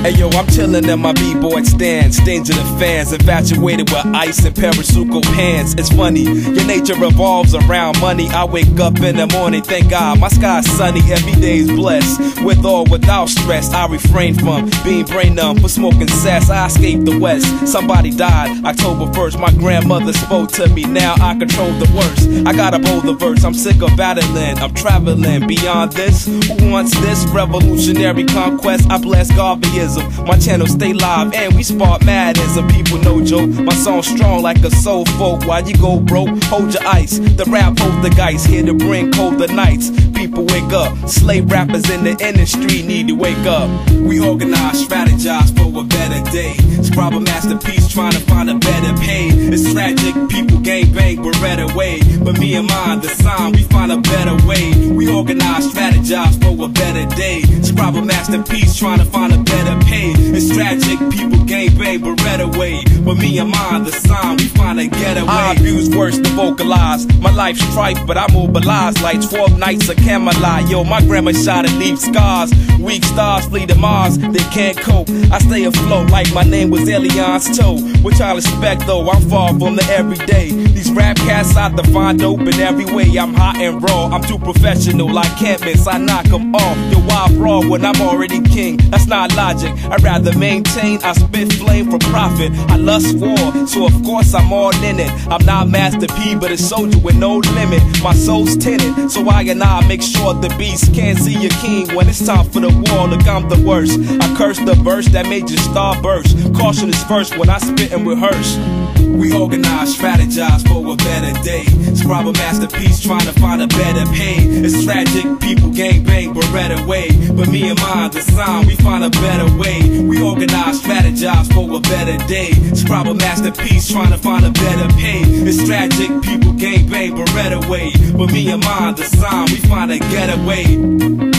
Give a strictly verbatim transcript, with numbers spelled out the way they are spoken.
Hey yo, I'm chillin' in my b-boy stand, stinging the fans, infatuated with ice and Parasuco pants. It's funny, your nature revolves around money. I wake up in the morning, thank God, my sky's sunny. Every day's blessed, with or without stress. I refrain from being brain numb for smoking cess. I escaped the west, somebody died October first. My grandmother spoke to me, now I control the worst. I gotta bold the verse, I'm sick of battling, I'm traveling beyond this. Who wants this revolutionary conquest? I bless Garveyism. My channel stay live and we spark madism. People know joke, my song's strong like a soul folk. While you go broke, hold your ice. The rap poltergeist here to bring colder nights. People wake up, slave rappers in the industry need to wake up. We organize, strategize for a better day. Scribe a masterpiece trying to find a better pay. It's tragic, people gang bang Beretta way. But me and mine, the sign, we find a better way. We organize, strategize for a better day. Scribe a masterpiece trying to find a better pay. It's tragic, people gang bang Beretta way. But me and mine, the sign, we find a getaway. I abuse words to vocalize. My life's strife, but I mobilize like twelve nights of Camelot. Yo, my grandma shot and leave scars. Weak stars flee to Mars, they can't cope. I stay afloat like my name was Elion's toe. Which I'll expect though, I'm far from the everyday. These rap cats out to find dope in every way. I'm hot and raw, I'm too professional like can't miss, I knock them off. Yo, why raw when I'm already king? That's not logic, I'd rather maintain. I spit flame for profit, I lust war, so of course I'm all in it. I'm not Master P, but a soldier with no limit. My soul's tinted, so I and I make sure the beast can't see your king. When it's time for the war, look, I'm the worst. I curse the verse that made your star burst. Caution is first when I spit and rehearse. We organize, strategize for a better day. Scribe a masterpiece trying to find a better pay. It's tragic, people gang bang Beretta way. But me and mine, the sign, we find a better way. We organize, strategize for a better day. Scribe a masterpiece trying to find a better pay. It's tragic, people gang bang Beretta way. But me and mine, the sign, we find a getaway.